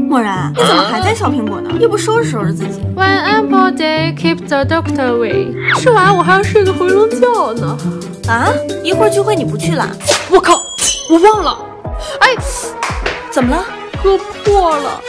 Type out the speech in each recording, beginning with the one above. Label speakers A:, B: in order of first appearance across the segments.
A: 漠然，你怎么还在削苹果呢？又不收拾收拾自己。
B: One apple day keep the doctor away。吃完我还要睡个回笼觉呢。
A: 啊，一会儿聚会你不去了？
B: 我靠，我忘了。哎，
A: 怎么了？
B: 胳破了。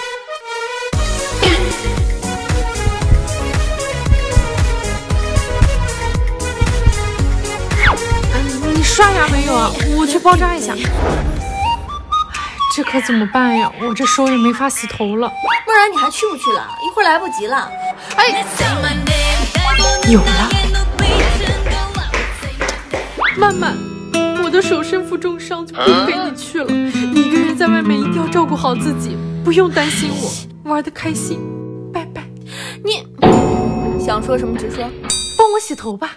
B: 你刷牙没有啊？我去包扎一下。这可怎么办呀？我这手也没法洗头了。
A: 不然你还去不去了？一会儿来不及了。
B: 哎，有了！曼曼，我的手身负重伤，就不陪你去了。你一个人在外面一定要照顾好自己，不用担心我，玩得开心。拜拜。
A: 你想说什么直说，
B: 帮我洗头吧。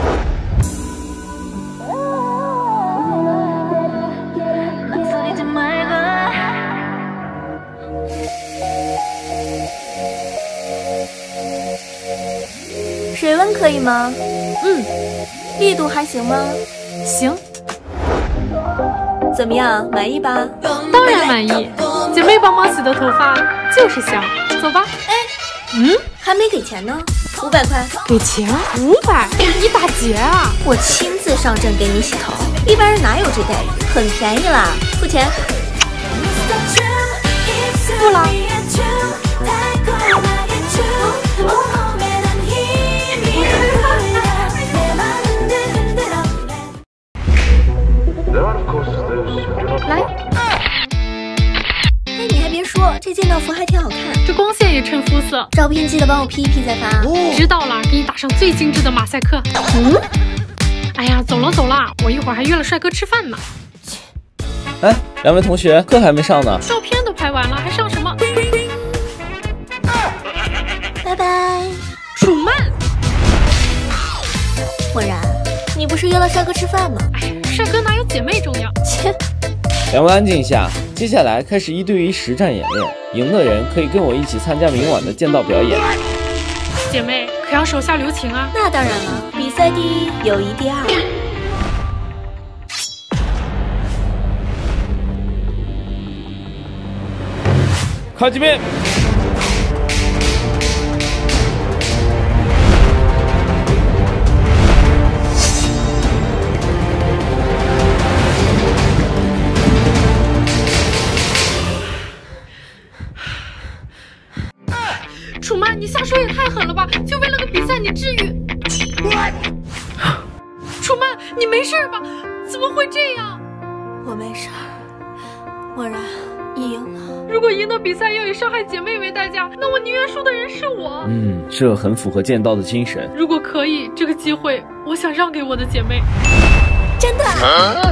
A: 水温可以吗？力度还行吗？
B: 行。
A: 怎么样，满意吧？
B: 当然满意。姐妹帮忙洗的头发就是香。走吧。哎，
A: 还没给钱呢，500块。
B: 给钱？500？你打劫啊？
A: 我亲自上阵给你洗头，一般人哪有这待遇？很便宜啦，付钱。
B: 付了。来，
A: 哎，你还别说，这件道服还挺好看，
B: 这光线也衬肤色。
A: 照片记得帮我 P 一 P 再发。
B: 知道了，给你打上最精致的马赛克。哎呀，走了，我一会儿还约了帅哥吃饭呢。
C: 哎，两位同学，课还没上呢。
B: 照片都拍完了，还上什么？
A: 拜拜。
B: 楚曼，
A: 漠然，你不是约了帅哥吃饭吗？
B: 哎呀，帅哥哪有姐妹重要？
A: 切。
C: 两位安静一下，接下来开始1对1实战演练，赢的人可以跟我一起参加明晚的剑道表演。
B: 姐妹可要手下留情啊！
A: 那当然了，比赛第一，友谊第二。
C: 卡几遍。
B: 楚曼，你下手也太狠了吧！就为了个比赛，你至于？楚曼，你没事吧？怎么会这样？
A: 我没事儿。漠然，你赢了。
B: 如果赢得比赛要以伤害姐妹为代价，那我宁愿输的人是我。
C: 这很符合剑道的精神。
B: 如果可以，这个机会我想让给我的姐妹。
A: 真的？